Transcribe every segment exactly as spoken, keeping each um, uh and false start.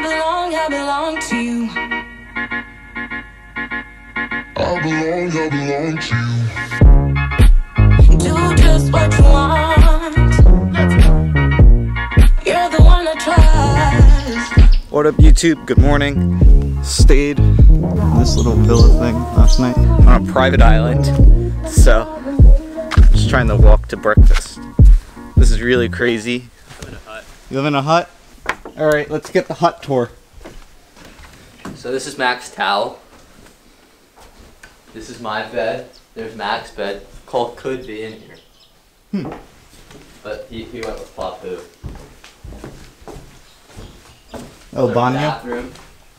belong, I belong to you. I belong, I belong to you. Do just what you want. You're the one that tries. What up, YouTube? Good morning. Stayed in this little villa thing last night on a private island. So, just trying to walk to breakfast. This is really crazy. I live in a hut. You live in a hut? Alright, let's get the hut tour. So this is Mac's towel. This is my bed. There's Mac's bed. Cole could be in here. Hmm. But he, he went with Papu. Oh, Banyo. Bathroom.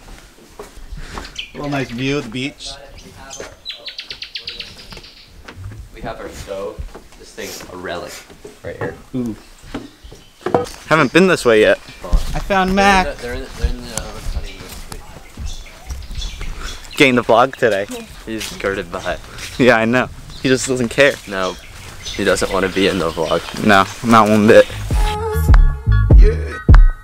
Real nice view of the beach. We have our stove. This thing's a relic right here. Ooh. Haven't been this way yet. I found Mac. They're in the, they're in the, they're in the uh, honeymoon suite. Getting the vlog today. He's skirted by. Yeah, I know. He just doesn't care. No, he doesn't want to be in the vlog. No, not one bit. you.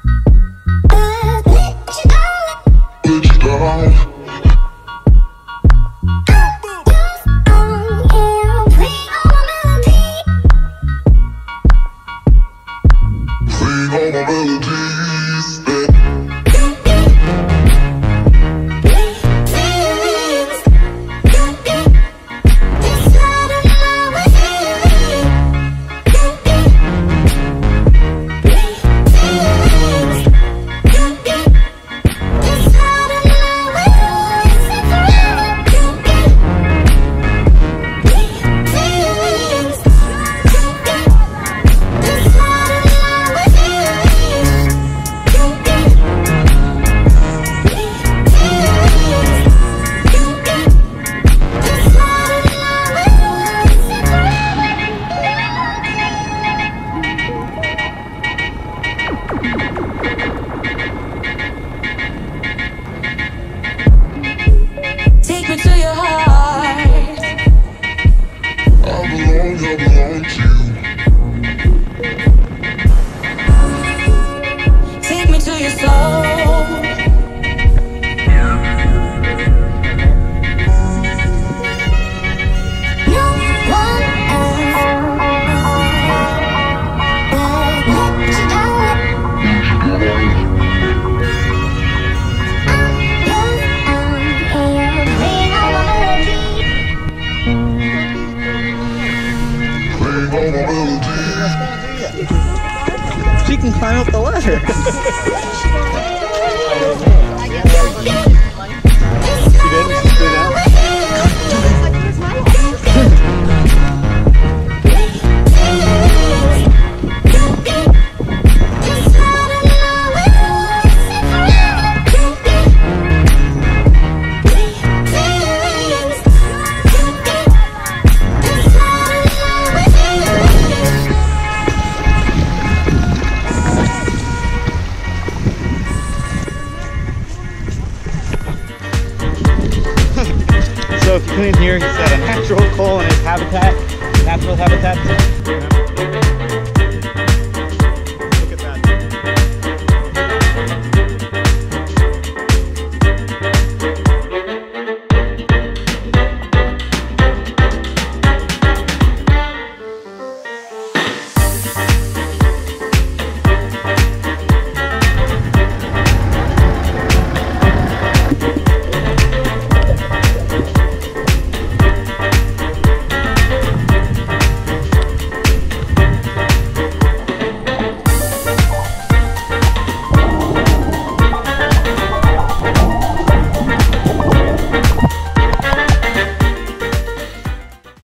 She can climb up the ladder. She did? She stood out? So if you come in here, he's got a natural coal in his habitat, natural habitat.